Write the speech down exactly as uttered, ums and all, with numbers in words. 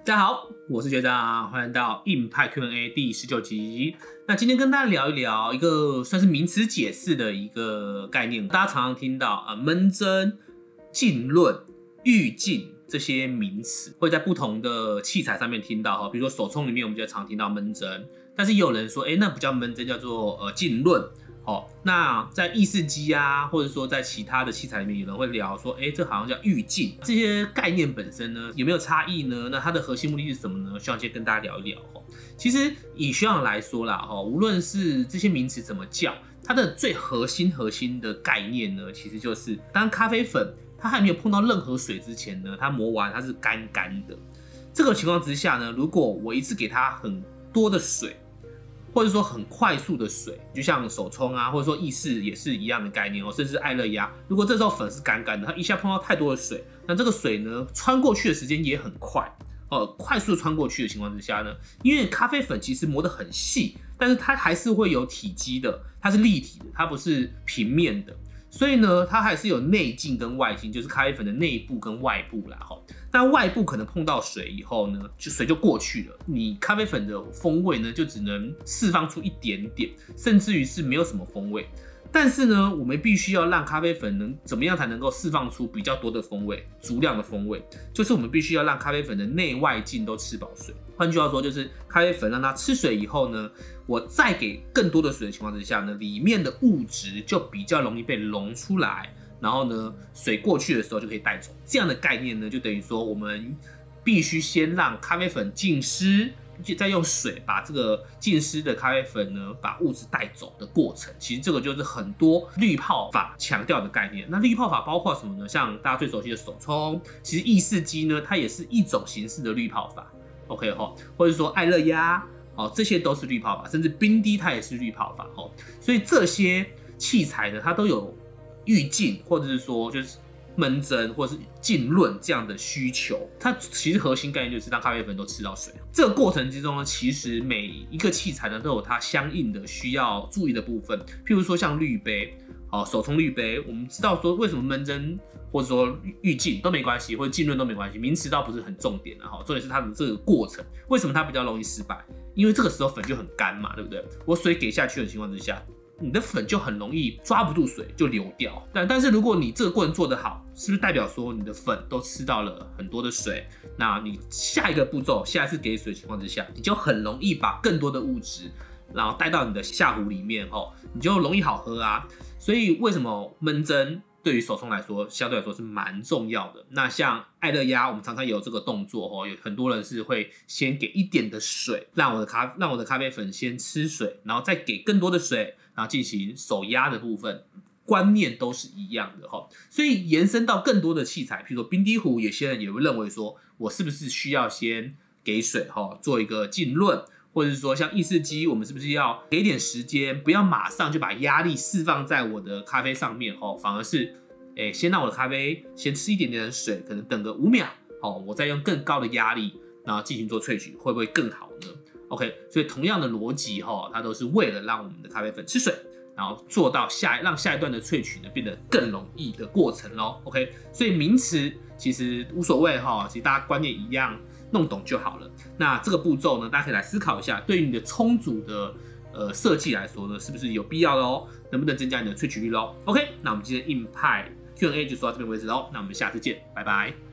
大家好，我是学长，欢迎到硬派 Q and A 第十九集。那今天跟大家聊一聊一个算是名词解释的一个概念，大家常常听到啊，闷蒸、浸润、预浸这些名词，会在不同的器材上面听到哈，比如说手冲里面我们就常听到闷蒸，但是也有人说，哎，那不叫闷蒸，叫做呃浸润。哦，那在意式机啊，或者说在其他的器材里面，有人会聊说，哎，这好像叫预浸，这些概念本身呢有没有差异呢？那它的核心目的是什么呢？学长先跟大家聊一聊哈。其实以学长来说啦，哈，无论是这些名词怎么叫，它的最核心核心的概念呢，其实就是当咖啡粉它还没有碰到任何水之前呢，它磨完它是干干的。这个情况之下呢，如果我一次给它很多的水，或者说很快速的水，就像手冲啊，或者说意式也是一样的概念哦，甚至爱乐压，如果这时候粉是干干的，它一下碰到太多的水，那这个水呢穿过去的时间也很快哦，快速穿过去的情况之下呢，因为咖啡粉其实磨得很细，但是它还是会有体积的，它是立体的，它不是平面的。所以呢，它还是有内径跟外径，就是咖啡粉的内部跟外部啦。哈，那外部可能碰到水以后呢，就水就过去了，你咖啡粉的风味呢，就只能释放出一点点，甚至于是没有什么风味。但是呢，我们必须要让咖啡粉能怎么样才能够释放出比较多的风味，足量的风味，就是我们必须要让咖啡粉的内外径都吃饱水。换句话说，就是咖啡粉让它吃水以后呢，我再给更多的水的情况之下呢，里面的物质就比较容易被溶出来，然后呢，水过去的时候就可以带走。这样的概念呢，就等于说我们必须先让咖啡粉浸湿，再用水把这个浸湿的咖啡粉呢，把物质带走的过程。其实这个就是很多滤泡法强调的概念。那滤泡法包括什么呢？像大家最熟悉的手冲，其实意式机呢，它也是一种形式的滤泡法。OK 哈，或者说爱乐压，哦，这些都是滤泡法，甚至冰滴它也是滤泡法。哦，所以这些器材呢，它都有预浸，或者是说就是闷蒸或是浸润这样的需求，它其实核心概念就是让咖啡粉都吃到水。这个过程之中呢，其实每一个器材呢都有它相应的需要注意的部分，譬如说像滤杯，哦，手冲滤杯，我们知道说为什么闷蒸或者说预浸都没关系，或者浸润都没关系，名词倒不是很重点啊，重点是它的这个过程，为什么它比较容易失败？因为这个时候粉就很干嘛，对不对？我水给下去的情况之下，你的粉就很容易抓不住水就流掉。但但是如果你这个过程做得好，是不是代表说你的粉都吃到了很多的水？那你下一个步骤，下一次给水的情况之下，你就很容易把更多的物质，然后带到你的下壶里面哦，你就容易好喝啊。所以为什么闷蒸对于手冲来说，相对来说是蛮重要的。那像爱乐压，我们常常也有这个动作哦，有很多人是会先给一点的水，让我的咖让我的咖啡粉先吃水，然后再给更多的水，然后进行手压的部分，观念都是一样的哈。所以延伸到更多的器材，譬如说冰滴壶，有些人也会认为说，我是不是需要先给水哈，做一个浸润。或者是说像意式机，我们是不是要给点时间，不要马上就把压力释放在我的咖啡上面哦，反而是，欸，先让我的咖啡先吃一点点的水，可能等个五秒，哦，我再用更高的压力，然后进行做萃取，会不会更好呢 ？OK， 所以同样的逻辑哈，它都是为了让我们的咖啡粉吃水，然后做到下让下一段的萃取呢变得更容易的过程咯 OK， 所以名词其实无所谓哈，其实大家观念一样。弄懂就好了。那这个步骤呢，大家可以来思考一下，对于你的冲煮的呃设计来说呢，是不是有必要的哦？能不能增加你的萃取率咯 ？OK， 那我们今天硬派 Q and A 就说到这边为止喽。那我们下次见，拜拜。